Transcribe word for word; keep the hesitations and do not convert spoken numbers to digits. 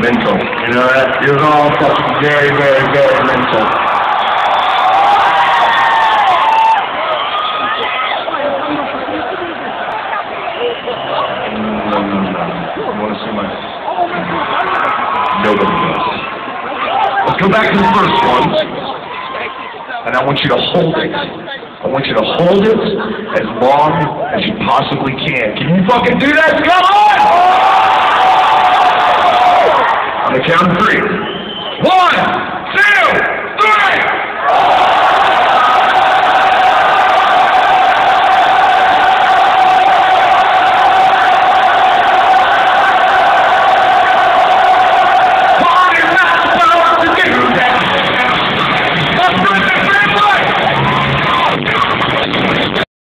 Mental. You know that? You're all fucking very, very, very mental. No, no, no. I want to see my... Nobody does. Let's go back to the first one. And I want you to hold it. I want you to hold it as long as you possibly can. Can you fucking do that? Come on! On the count of three. One, two,